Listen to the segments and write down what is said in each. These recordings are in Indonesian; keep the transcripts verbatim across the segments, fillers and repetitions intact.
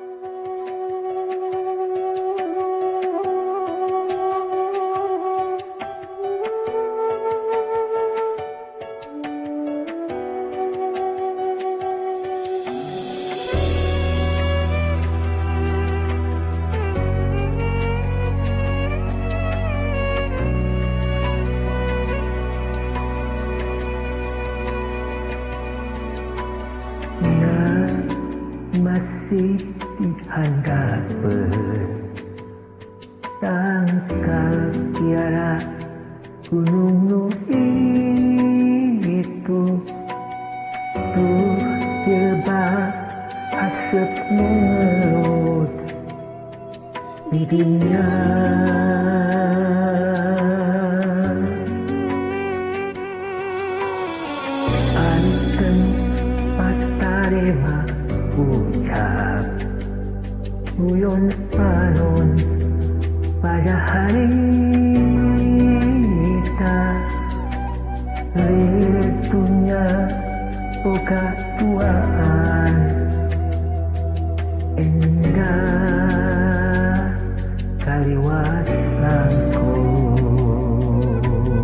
Masih di hadapan tangkal tiara gunung nu itu tuh jebak asap mengelut bidinya anten patarema ucap guyon panon pada hari kita liritunya boga tuaan endah kaliwat langkung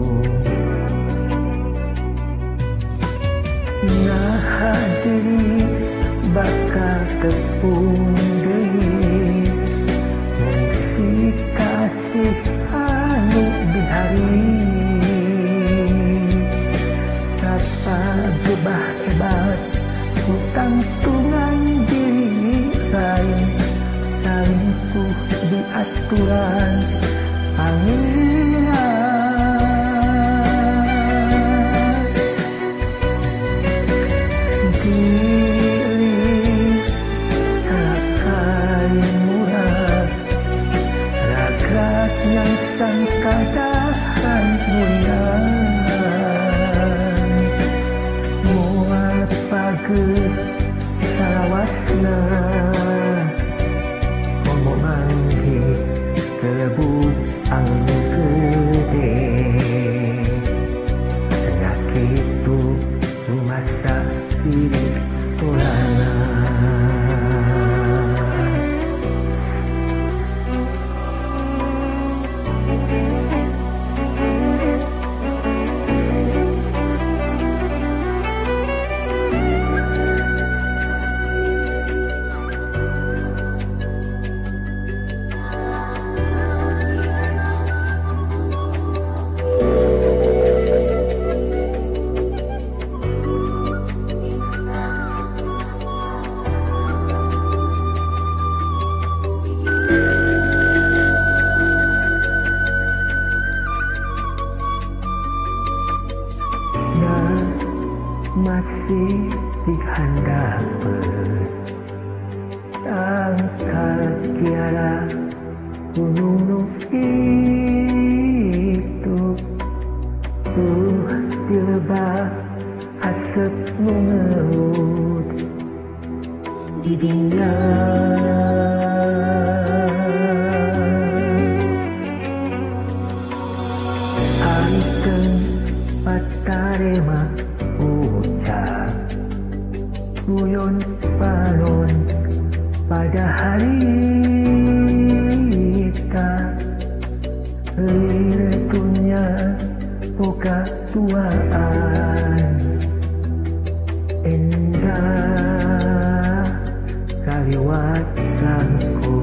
nah hadiri bakal tepung deui si kasih anu bihari sapa gebah hebat utang tungan diri lain salingkuh di aturan pangeran yang sangka dahan mulian mual page salawasna komo manggi kelebut angin gede tengah kitu rumasa diri solana masih di hadapan tangkal kiara gunung nu itu tuh dilebah asap mengelut didinya anteng patarema ucap guyon panon pada hari kita liritunya boga tuaan endah kaliwat langkung